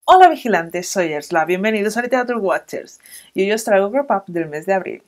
Hola vigilantes, soy Ersla, bienvenidos a Literature Watchers y hoy os traigo el wrap-up del mes de abril.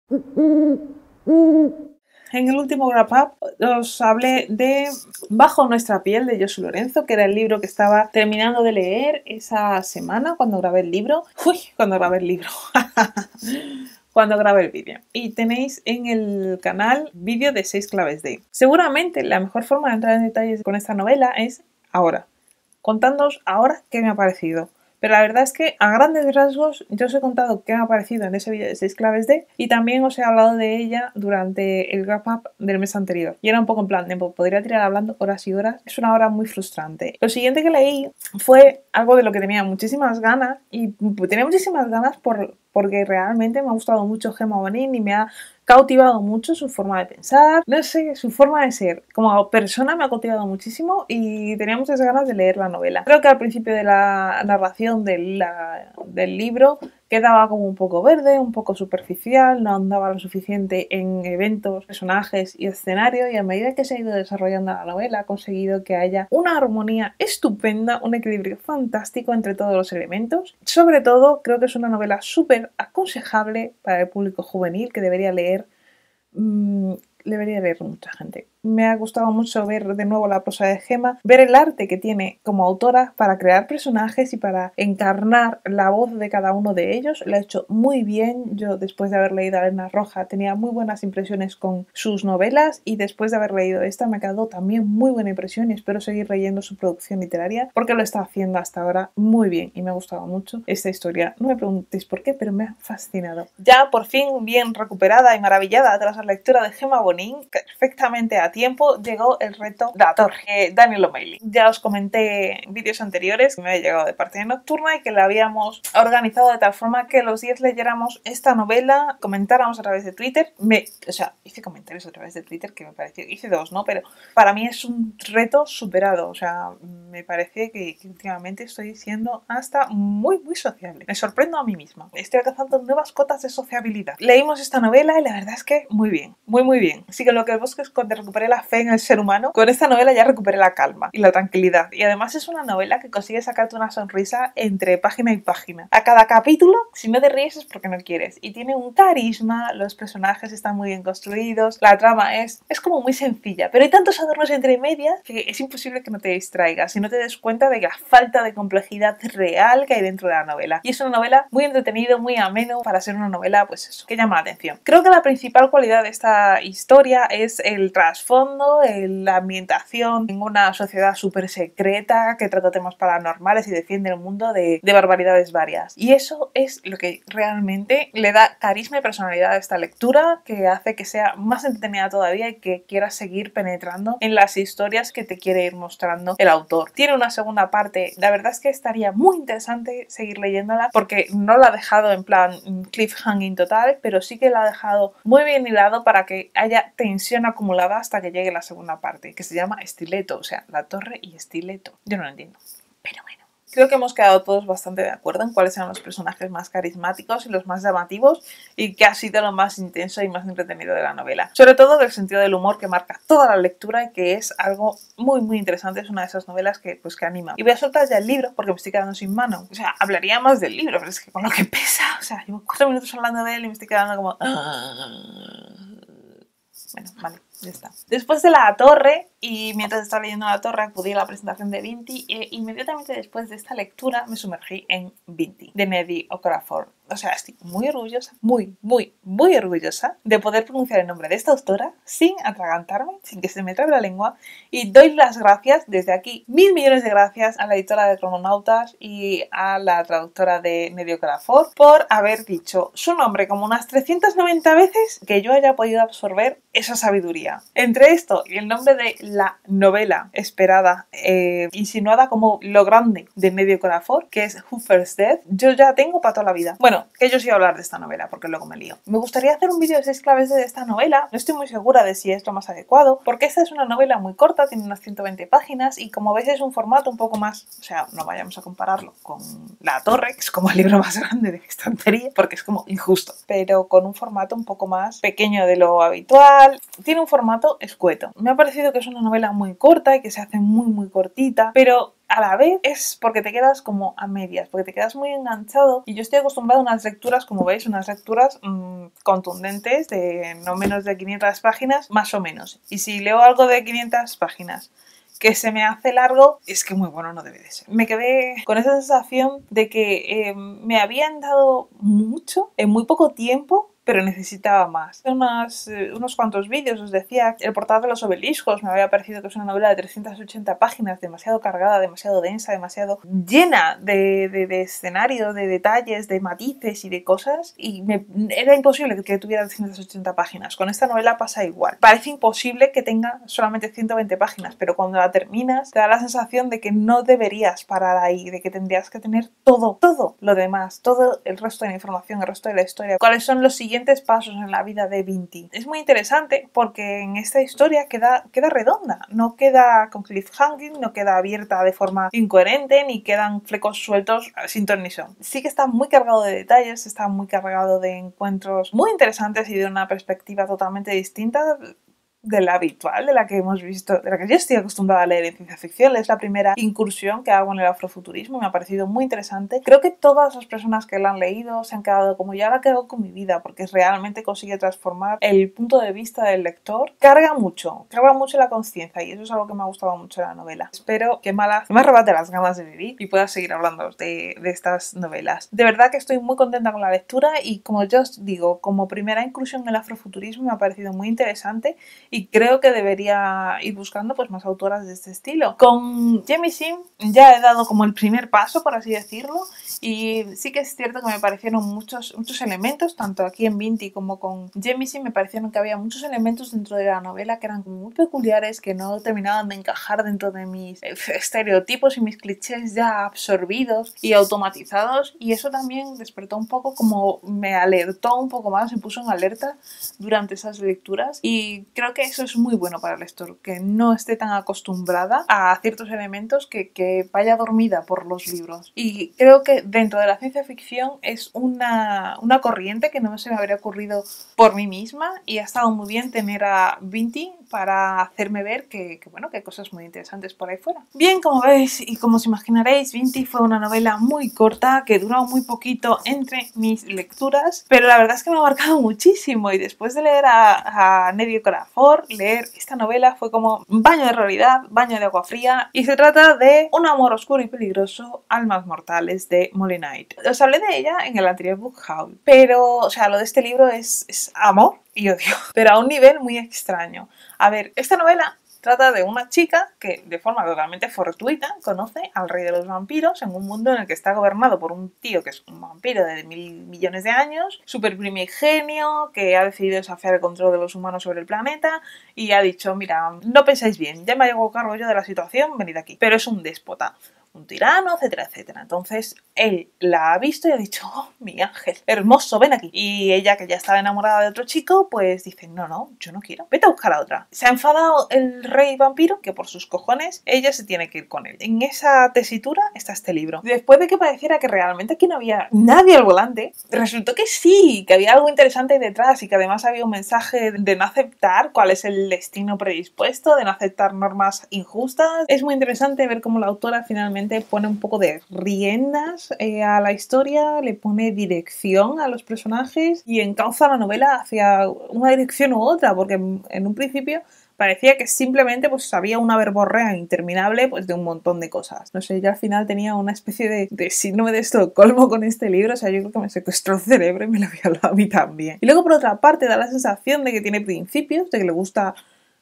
En el último wrap-up os hablé de Bajo nuestra piel de Josu Lorenzo, que era el libro que estaba terminando de leer esa semana cuando grabé el libro. Cuando grabé el vídeo. Y tenéis en el canal vídeo de 6 claves de. Seguramente la mejor forma de entrar en detalles con esta novela es ahora, contándoos ahora qué me ha parecido. Pero la verdad es que a grandes rasgos yo os he contado qué me ha parecido en ese vídeo de 6 claves de y también os he hablado de ella durante el wrap-up del mes anterior. Y era un poco en plan, podría tirar hablando horas y horas. Es una hora muy frustrante. Lo siguiente que leí fue algo de lo que tenía muchísimas ganas y tenía muchísimas ganas porque realmente me ha gustado mucho Gemma Bonin y me ha cautivado mucho su forma de pensar, no sé, su forma de ser. Como persona me ha cautivado muchísimo y tenía muchas ganas de leer la novela. Creo que al principio de la narración del libro quedaba como un poco verde, un poco superficial, no andaba lo suficiente en eventos, personajes y escenario, y a medida que se ha ido desarrollando la novela ha conseguido que haya una armonía estupenda, un equilibrio fantástico entre todos los elementos. Sobre todo creo que es una novela súper aconsejable para el público juvenil que debería leer mucha gente. Me ha gustado mucho ver de nuevo la prosa de Gemma, ver el arte que tiene como autora para crear personajes y para encarnar la voz de cada uno de ellos. Lo ha hecho muy bien. Yo, después de haber leído Arena Roja, tenía muy buenas impresiones con sus novelas y después de haber leído esta me ha quedado también muy buena impresión y espero seguir leyendo su producción literaria porque lo está haciendo hasta ahora muy bien y me ha gustado mucho esta historia. No me preguntéis por qué, pero me ha fascinado. Ya por fin bien recuperada y maravillada tras la lectura de Gemma Bonin, perfectamente a tiempo llegó el reto de la torre, Daniel O'Malley. Ya os comenté en vídeos anteriores que me había llegado de Partida Nocturna y que la habíamos organizado de tal forma que los 10 leyéramos esta novela, comentáramos a través de Twitter. Hice comentarios a través de Twitter que me pareció, hice 2, ¿no? Pero para mí es un reto superado, o sea, me parece que últimamente estoy siendo hasta muy sociable. Me sorprendo a mí misma. Estoy alcanzando nuevas cotas de sociabilidad. Leímos esta novela y la verdad es que muy bien, muy bien. Así que lo que busco es cuando recuperé la fe en el ser humano, con esta novela ya recuperé la calma y la tranquilidad. Y además es una novela que consigue sacarte una sonrisa entre página y página. A cada capítulo, si no te ríes es porque no quieres. Y tiene un carisma, los personajes están muy bien construidos, la trama es como muy sencilla, pero hay tantos adornos entre medias que es imposible que no te distraigas y no te des cuenta de la falta de complejidad real que hay dentro de la novela. Y es una novela muy entretenida, muy ameno para ser una novela, pues eso, que llama la atención. Creo que la principal cualidad de esta historia es el trasfondo, la ambientación en una sociedad súper secreta que trata temas paranormales y defiende el mundo de barbaridades varias. Y eso es lo que realmente le da carisma y personalidad a esta lectura, que hace que sea más entretenida todavía y que quieras seguir penetrando en las historias que te quiere ir mostrando el autor. Tiene una segunda parte, la verdad es que estaría muy interesante seguir leyéndola porque no la ha dejado en plan cliffhanging total, pero sí que la ha dejado muy bien hilado para que haya tensión acumulada hasta que llegue la segunda parte, que se llama Estileto, o sea, la torre y Estileto. Yo no lo entiendo, pero bueno. Creo que hemos quedado todos bastante de acuerdo en cuáles eran los personajes más carismáticos y los más llamativos y qué ha sido lo más intenso y más entretenido de la novela. Sobre todo del sentido del humor que marca toda la lectura y que es algo muy interesante. Es una de esas novelas que anima. Y voy a soltar ya el libro porque me estoy quedando sin mano. O sea, hablaría más del libro, pero es que con lo que pesa, o sea, llevo 4 minutos hablando de él y me estoy quedando como... Bueno, vale, ya está. Después de la torre, y mientras estaba leyendo la torre, acudí a la presentación de Vinti e inmediatamente después de esta lectura me sumergí en Vinti, de Nnedi Okorafor. O sea, estoy muy orgullosa, muy orgullosa de poder pronunciar el nombre de esta autora sin atragantarme, sin que se me trabe la lengua, y doy las gracias desde aquí, 1000 millones de gracias a la editora de Crononautas y a la traductora de Nnedi Okorafor por haber dicho su nombre como unas 390 veces que yo haya podido absorber esa sabiduría. Entre esto y el nombre de la novela esperada, insinuada como lo grande de Nnedi Okorafor, que es Who First Dead, yo ya tengo para toda la vida. Bueno, que yo sí voy a hablar de esta novela porque luego me lío. Me gustaría hacer un vídeo de 6 claves de esta novela, no estoy muy segura de si es lo más adecuado, porque esta es una novela muy corta, tiene unas 120 páginas y como veis es un formato un poco más, o sea, no vayamos a compararlo con La Torre, que es como el libro más grande de mi estantería, porque es como injusto, pero con un formato un poco más pequeño de lo habitual. Tiene un formato escueto. Me ha parecido que es una novela muy corta y que se hace muy cortita, pero a la vez es porque te quedas como a medias, porque te quedas muy enganchado. Y yo estoy acostumbrado a unas lecturas, como veis, unas lecturas contundentes de no menos de 500 páginas, más o menos. Y si leo algo de 500 páginas que se me hace largo, es que muy bueno no debe de ser. Me quedé con esa sensación de que me habían dado mucho en muy poco tiempo, pero necesitaba más. Unos cuantos vídeos os decía, El portal de los obeliscos me había parecido que es una novela de 380 páginas, demasiado cargada, demasiado densa, demasiado llena de escenario, de detalles, de matices y de cosas, y era imposible que tuviera 380 páginas. Con esta novela pasa igual. Parece imposible que tenga solamente 120 páginas, pero cuando la terminas te da la sensación de que no deberías parar ahí, de que tendrías que tener todo lo demás, todo el resto de la información, el resto de la historia. ¿Cuáles son los siguientes pasos en la vida de Vinti? Es muy interesante porque en esta historia queda redonda, no queda con cliffhanging, no queda abierta de forma incoherente, ni quedan flecos sueltos sin ton ni son. Sí que está muy cargado de detalles, está muy cargado de encuentros muy interesantes y de una perspectiva totalmente distinta de la habitual, de la que hemos visto, de la que yo estoy acostumbrada a leer en ciencia ficción. Es la primera incursión que hago en el afrofuturismo, me ha parecido muy interesante. Creo que todas las personas que la han leído se han quedado como ya la quedo con mi vida, porque realmente consigue transformar el punto de vista del lector. Carga mucho la conciencia, y eso es algo que me ha gustado mucho de la novela. Espero que Mala me arrebate las ganas de vivir y pueda seguir hablando de estas novelas. De verdad que estoy muy contenta con la lectura, y como yo os digo, como primera incursión en el afrofuturismo me ha parecido muy interesante, y creo que debería ir buscando pues más autoras de este estilo. Con Jemisin ya he dado como el primer paso, por así decirlo, y sí que es cierto que me parecieron muchos elementos, tanto aquí en Vinti como con Jemisin, me parecieron que había muchos elementos dentro de la novela que eran muy peculiares, que no terminaban de encajar dentro de mis estereotipos y mis clichés ya absorbidos y automatizados, y eso también despertó un poco, como me alertó un poco más, me puso en alerta durante esas lecturas, y creo que eso es muy bueno para el lector, que no esté tan acostumbrada a ciertos elementos, que vaya dormida por los libros. Y creo que dentro de la ciencia ficción es una corriente que no se me habría ocurrido por mí misma, y ha estado muy bien tener a Vinti para hacerme ver que bueno, que hay cosas muy interesantes por ahí fuera. Bien, como veis y como os imaginaréis, Vinti fue una novela muy corta que duró muy poquito entre mis lecturas, pero la verdad es que me ha marcado muchísimo, y después de leer a Nedio Corafor, leer esta novela fue como un baño de realidad, baño de agua fría, y se trata de un amor oscuro y peligroso, almas mortales, de Molly Knight. Os hablé de ella en el anterior book haul, pero, o sea, lo de este libro es amor y odio, pero a un nivel muy extraño. A ver, esta novela trata de una chica que, de forma totalmente fortuita, conoce al rey de los vampiros en un mundo en el que está gobernado por un tío que es un vampiro de 1000 millones de años, súper primigenio, que ha decidido desafiar el control de los humanos sobre el planeta, y ha dicho: mira, no pensáis bien, ya me hago cargo yo de la situación, venid aquí. Pero es un déspota, un tirano, etcétera, etcétera. Entonces él la ha visto y ha dicho: oh, mi ángel, hermoso, ven aquí. Y ella, que ya estaba enamorada de otro chico, pues dice: no, yo no quiero, vete a buscar a otra. Se ha enfadado el rey vampiro, que por sus cojones ella se tiene que ir con él. En esa tesitura está este libro. Después de que pareciera que realmente aquí no había nadie al volante, resultó que sí, que había algo interesante detrás, y que además había un mensaje de no aceptar cuál es el destino predispuesto, de no aceptar normas injustas. Es muy interesante ver cómo la autora finalmente pone un poco de riendas a la historia, le pone dirección a los personajes y encauza la novela hacia una dirección u otra, porque en un principio parecía que simplemente pues había una verborrea interminable pues de un montón de cosas. No sé, yo al final tenía una especie de síndrome de Estocolmo con este libro, o sea, yo creo que me secuestró el cerebro y me lo había dado a mí también. Y luego, por otra parte, da la sensación de que tiene principios, de que le gusta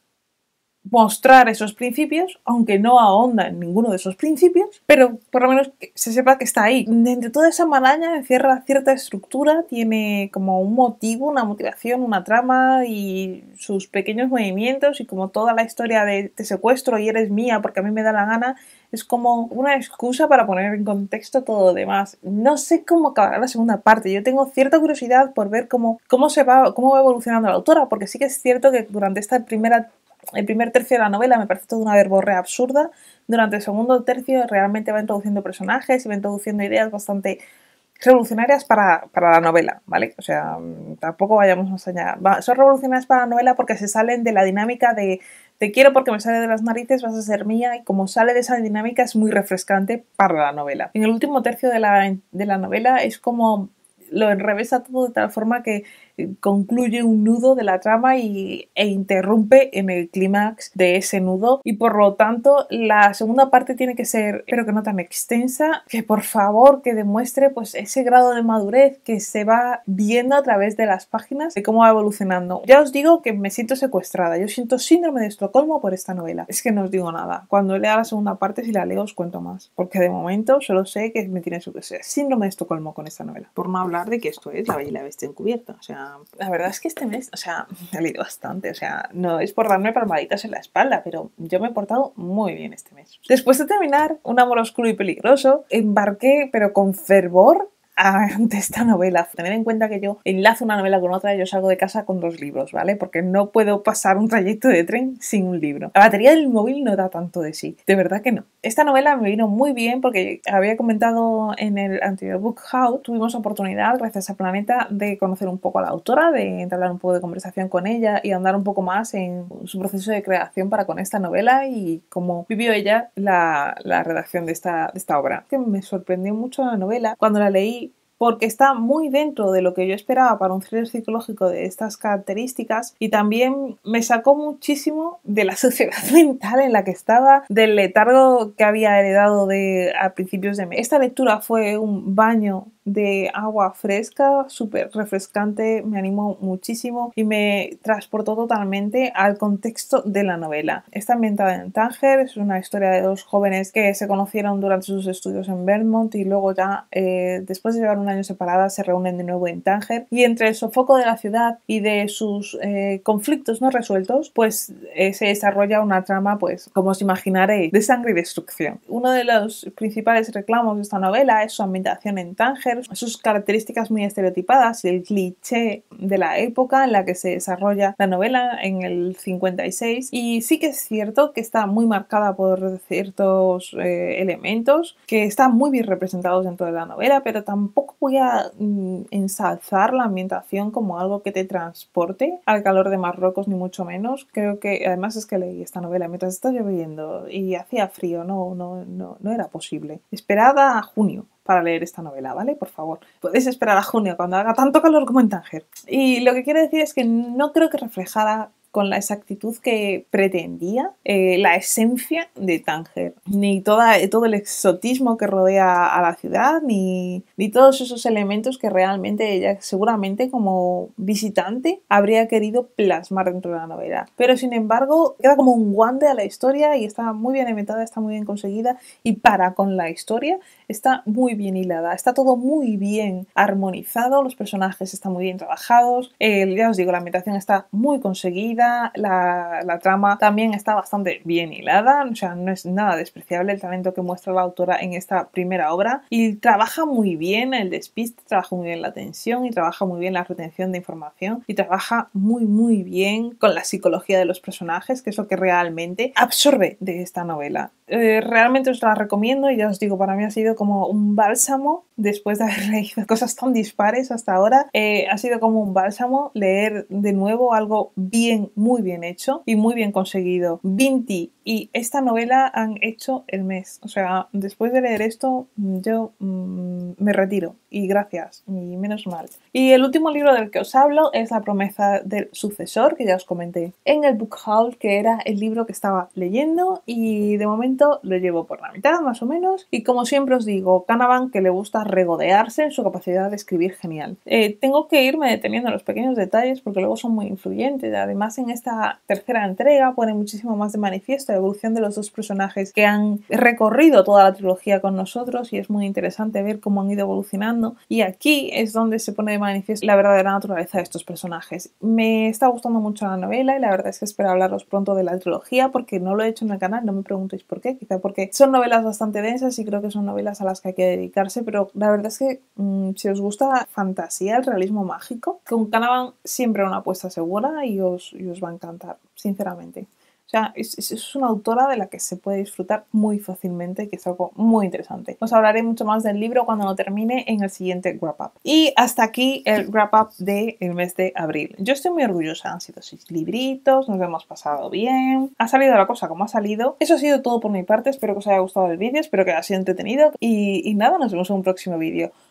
mostrar esos principios, aunque no ahonda en ninguno de esos principios, pero por lo menos que se sepa que está ahí. Dentro de toda esa maraña encierra cierta estructura, tiene como un motivo, una motivación, una trama y sus pequeños movimientos, y como toda la historia de te secuestro y eres mía porque a mí me da la gana, es como una excusa para poner en contexto todo lo demás. No sé cómo acabará la segunda parte. Yo tengo cierta curiosidad por ver cómo va evolucionando la autora, porque sí que es cierto que durante el primer tercio de la novela me parece toda una verborrea absurda. Durante el segundo tercio realmente va introduciendo personajes y va introduciendo ideas bastante revolucionarias para la novela, ¿vale? O sea, tampoco vayamos más allá. Son revolucionarias para la novela porque se salen de la dinámica de te quiero porque me sale de las narices, vas a ser mía, y como sale de esa dinámica es muy refrescante para la novela. En el último tercio de la novela es como lo enrevesa todo de tal forma que concluye un nudo de la trama e interrumpe en el clímax de ese nudo, y por lo tanto la segunda parte tiene que ser, pero que no tan extensa, que por favor que demuestre pues ese grado de madurez que se va viendo a través de las páginas, de cómo va evolucionando. Ya os digo que me siento secuestrada, yo siento síndrome de Estocolmo por esta novela. Es que no os digo nada, cuando lea la segunda parte, si la leo os cuento más, porque de momento solo sé que me tiene síndrome de Estocolmo con esta novela, por no hablar de que esto es La Bella y la Bestia encubierta. O sea, la verdad es que este mes, o sea, he leído bastante, o sea, no es por darme palmaditas en la espalda, pero yo me he portado muy bien este mes. Después de terminar Un amor oscuro y peligroso, embarqué, pero con fervor, ante esta novela. Tened en cuenta que yo enlazo una novela con otra y yo salgo de casa con 2 libros, ¿vale? Porque no puedo pasar un trayecto de tren sin un libro. La batería del móvil no da tanto de sí, de verdad que no. Esta novela me vino muy bien porque había comentado en el anterior Book Haul, tuvimos oportunidad, gracias a Planeta, de conocer un poco a la autora, de entablar un poco de conversación con ella y andar un poco más en su proceso de creación para con esta novela y cómo vivió ella la redacción de esta obra. Que me sorprendió mucho la novela cuando la leí, porque está muy dentro de lo que yo esperaba para un thriller psicológico de estas características, y también me sacó muchísimo de la sociedad mental en la que estaba, del letargo que había heredado a principios de mes. Esta lectura fue un baño de agua fresca, súper refrescante, me animó muchísimo y me transportó totalmente al contexto de la novela. Está ambientada en Tánger, es una historia de 2 jóvenes que se conocieron durante sus estudios en Vermont y luego ya después de llevar un año separadas se reúnen de nuevo en Tánger, y entre el sofoco de la ciudad y de sus conflictos no resueltos pues se desarrolla una trama, pues como os imaginaréis, de sangre y destrucción. Uno de los principales reclamos de esta novela es su ambientación en Tánger, sus características muy estereotipadas y el cliché de la época en la que se desarrolla la novela en el 56, y sí que es cierto que está muy marcada por ciertos elementos que están muy bien representados dentro de la novela, pero tampoco voy a ensalzar la ambientación como algo que te transporte al calor de Marruecos, ni mucho menos. Creo que además es que leí esta novela mientras está lloviendo y hacía frío, no era posible. Esperad a junio para leer esta novela, ¿vale? Por favor, podéis esperar a junio cuando haga tanto calor como en Tánger. Y lo que quiero decir es que no creo que reflejara con la exactitud que pretendía la esencia de Tánger, ni todo el exotismo que rodea a la ciudad, ni todos esos elementos que realmente ella seguramente como visitante habría querido plasmar dentro de la novela. Pero sin embargo queda como un guante a la historia y está muy bien inventada, está muy bien conseguida, y para con la historia está muy bien hilada, está todo muy bien armonizado, los personajes están muy bien trabajados, ya os digo, la ambientación está muy conseguida, la trama también está bastante bien hilada, o sea, no es nada despreciable el talento que muestra la autora en esta primera obra, y trabaja muy bien el despiste, trabaja muy bien la tensión y trabaja muy bien la retención de información, y trabaja muy bien con la psicología de los personajes, que es lo que realmente absorbe de esta novela. Realmente os la recomiendo y ya os digo, para mí ha sido como un bálsamo después de haber leído cosas tan dispares hasta ahora. Ha sido como un bálsamo leer de nuevo algo muy bien hecho y muy bien conseguido. Vinti y esta novela han hecho el mes. O sea, después de leer esto yo me retiro y gracias, y menos mal. Y el último libro del que os hablo es La promesa del sucesor, que ya os comenté en el Book Haul, que era el libro que estaba leyendo, y de momento lo llevo por la mitad más o menos, y como siempre os digo, Canavan, que le gusta regodearse en su capacidad de escribir genial. Tengo que irme deteniendo en los pequeños detalles porque luego son muy influyentes. Además, en esta tercera entrega pone muchísimo más de manifiesto la evolución de los 2 personajes que han recorrido toda la trilogía con nosotros, y es muy interesante ver cómo han ido evolucionando, y aquí es donde se pone de manifiesto la verdadera naturaleza de estos personajes. Me está gustando mucho la novela y la verdad es que espero hablaros pronto de la trilogía, porque no lo he hecho en el canal, no me preguntéis por qué, quizá porque son novelas bastante densas y creo que son novelas a las que hay que dedicarse, pero la verdad es que si os gusta la fantasía, el realismo mágico, con Canavan siempre una apuesta segura y os va a encantar, sinceramente. O sea, es una autora de la que se puede disfrutar muy fácilmente y que es algo muy interesante. Os hablaré mucho más del libro cuando lo termine en el siguiente wrap up. Y hasta aquí el wrap up del mes de abril. Yo estoy muy orgullosa, han sido 6 libritos, nos hemos pasado bien, ha salido la cosa como ha salido. Eso ha sido todo por mi parte, espero que os haya gustado el vídeo, espero que haya sido entretenido y nada, nos vemos en un próximo vídeo.